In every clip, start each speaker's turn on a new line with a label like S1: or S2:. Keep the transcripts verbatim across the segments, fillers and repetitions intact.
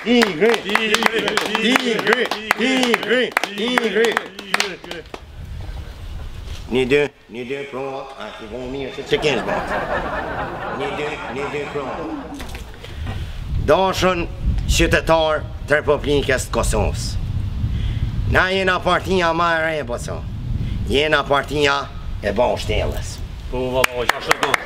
S1: Tigre, tigre, tigre, tigre, tigre. Ni dy, ni dy pro, a ti vëmë mirë se që kesh bërë. Ni dy, ni dy pro. Dashën qytetar të Republikës të Kosovës. Na jena partia ma e re, po co. Jena partia e Bashkështjellës.
S2: Po, vallaj, ashtu do.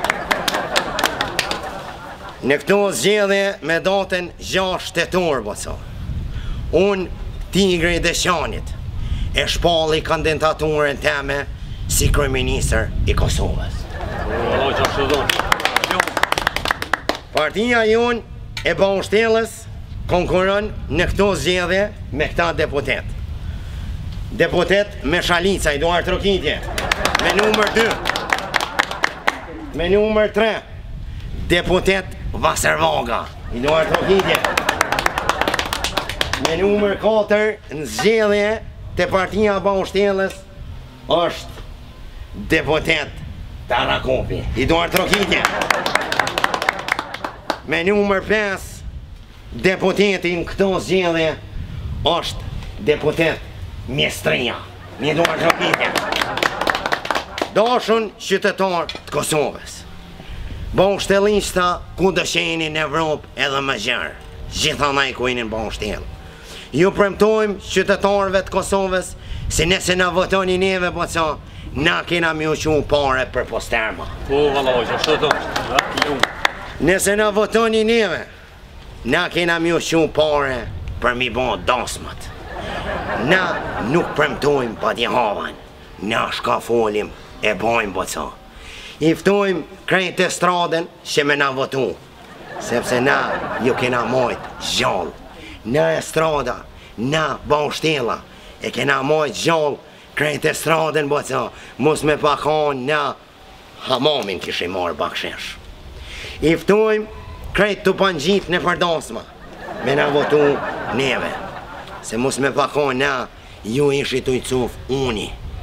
S1: Në këto zgjedhje me datën gjashtë tetor, po co. Unë, Tigri Deshanit, e shpalli kandidaturën teme si kryeministër i Kosovës.
S2: Vallaj, ashtu do.
S1: Partia jonë e Bashkështjellës konkuron në këto zgjedhje me këta deputet. Deputet me Shalica, Eduard Trokitje, me numër dy. Me numër tre, deputet Vaservaga, Eduard Trokitje. Me numër katër, në zgjedhje të partia Bashkështjellës është deputet Tarakopi, Eduard Trokitje. Me numër pesë, deputetin këto zgjedhje është deputet Mjestria, Eduard Trokitje. Dashun qytetar të Kosovës. Bashkështjellista ku dësheni në Evropë edhe më gjerë, gjithanaj ku jeni në Bashkështjellë. Ju premtojmë qytetarëve të Kosovës se nëse na votoni neve, po ça, na kena më uqu pare për posterma.
S2: Po, vallaj, ashtu do.
S1: Nëse na votoni neve, na kena më uqu pare për mi bo dasmat. Na nuk premtojmë pa dihavan, na shka folim e bojmë po ca. I ftojmë krejt e stradën që me na votu, sepse na ju kena mojt gjallë. Na e strada, na Bashkështjella, e kena mojt gjallë krejt e stradën po ca, mos me pakon na hamamin kishim marrë bakshesh. I ftojmë krejt të pangjit në përdasma, me na votu neve. Se mos me pakon na, ju ishi të i cuf uni.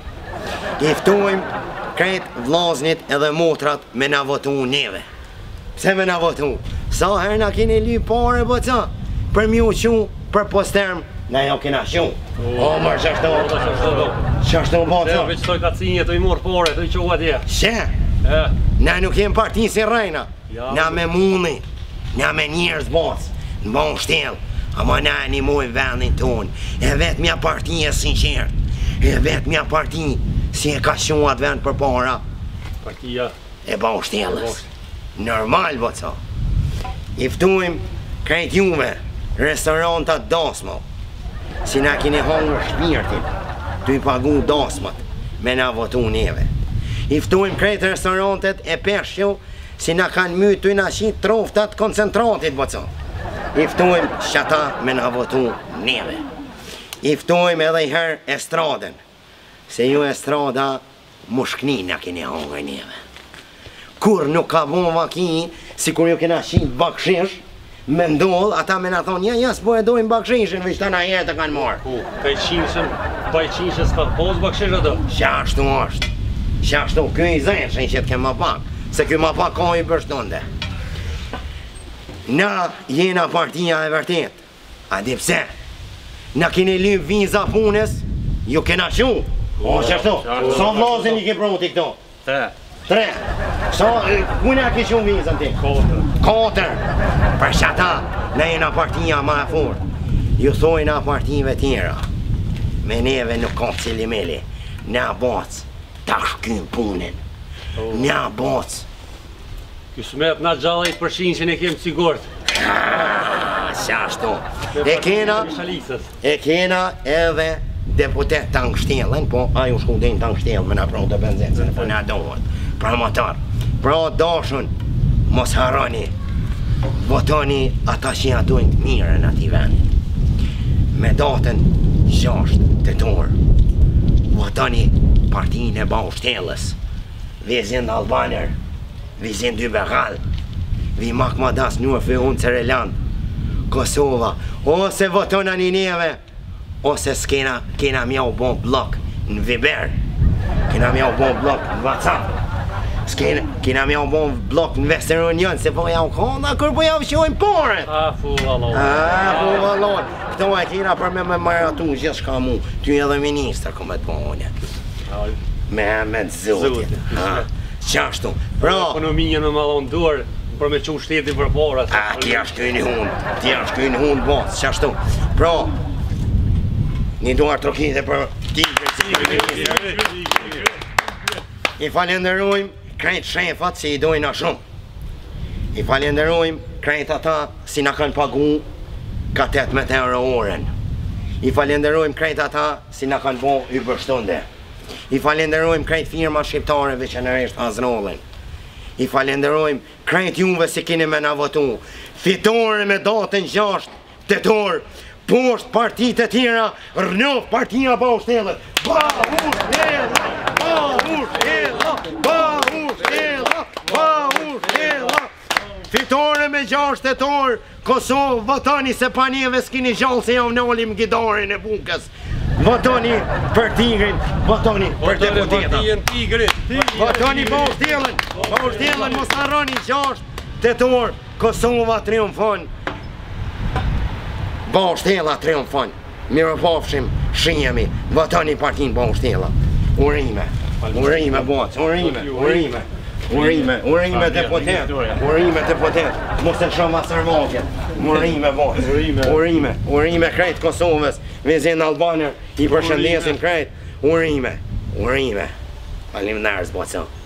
S1: I ftojmë krejt vllaznit edhe motrat me na votu neve. Pse me na votu? Sa her na keni li pare, po ca, për mi uqu, për posterm, na jo kena shu. O, mërë qashtu, qashtu, po ca.
S2: Se, veç toj kacinje, të i morë pare, të i qoha tje.
S1: She, na nuk jem parti si rejna, na me muni, na me njerëz bas, në Bashkështjellë. Ama na e një mojnë vendin tonë, e vetë mja parti e sinqert, e vetë mja parti si e ka shumë atë vend për para.
S2: Partia
S1: e Bashkështjellës. Normal, po ca. I ftojmë krejt juve, restorantat dasma, si na kini hongër shpirtin, të i pagu dasmat, me na votu neve. I ftojmë krejt restorantet e peshqo, si na kanë mytë të i na qitë troftat koncentratit, po ca. I ftojmë qata me na votu neve. I ftojmë edhe i herë estradën, se ju estrada mushkni na keni hongër neve. Kur nuk ka bon vaki, si kur ju kena qitë bakshish, me ndoll, ata me na thonë, ja, ja, s'po e dojmë bakshishin, veç ta na herë të kanë marë.
S2: Po, ka i qinshën, pa i qinshën s'ka pos bakshish ato.
S1: Qashtu është, qashtu, kjo i zeshen që të ke ma pak, se kjo ma pak ka i bërshtonde. Na jena partia e vërtet, a di pse? Na keni lyp viza punës, ju kena shu. O, qashtu, sa vlazën i ke proti këto?
S2: Tre.
S1: Tre. Sa, kujna ke shu vizën ti?
S2: Katër.
S1: Katër. Për qata, na jena partia ma e fort. Ju thojna partive tjera, me neve nuk ka cilimeli. Na bac, ta shkym punën. Na bac.
S2: Ju smet na gjallajt për shinë që ne kemë sigurt.
S1: Qashtu. E kena, e kena edhe deputet Tankështjellën, po ajo shkudin Tankështjellën me na pron të benzincën, po na dohet. Pra motor. Pra dashun, mos harroni, votoni ata që ja dojnë mirën ati vendit. Me datën gjashtë tetor, votoni partinë e Bashkështjellës, Vizin Albaner, Vizin dy Begal, Vi Makmadas një fë unë Cereland, Kosova, ose votona një neve, ose s'kena kena mja u bon blok në Viber, kena mja u bon blok në WhatsApp. S'kena, kena me janë bon blok në Western Union, se po janë konda, kur po janë shojnë porën.
S2: A, fu, vallon.
S1: A, po vallon. Këto e kena për me me maratu gjithë shka mu. Ty edhe minister ku me të ponja. Mehmet Zotin. Qashtu. Pra.
S2: Ekonomia në mallon duar për me çu shtetin për para.
S1: A, ti është këy një hund. Ti është këy një hund bos. Qashtu. Pra. Një duar trokite për tigre. I falenderojmë krejt shefat si i dojnë a shumë. I falenderojmë krejt ata si na kanë pagu ka tetëmbëdhjetë euro oren. I falenderojmë krejt ata si na kanë bo i bërshtunde. I falenderojmë krejt firma shqiptare veçanërisht Azrollin. I falenderojmë krejt juve si keni me na votu. Fitore me datën gjashtë tetor, poshtë partitë e tjera, rënjof partia pa ushtelet. Pa ushtelet! Pa ushtelet! Pa ushtelet! Pa ushtelet! Fitore me gjashtë tetor, Kosovë, votoni se pa njeve s'kini gjallë se jam nëllim gidarin e bukës. Votoni për tigrin, votoni për deputetat. Votoni pa ushtelen, pa ushtelen mos harroni gjashtë tetor, Kosova triumfon. Pa ushtela triumfon. Mirë pafshim, shihemi, votoni partin pa ushtela. Urime, urime botë, urime, urime. Urime, urime deputet, urime deputet, mos e shumë asërvogje. Urime botë, urime, urime krejt Kosovës, vizin Albaner, i përshëndesin krejt. Urime, urime. Falim nërës, botë.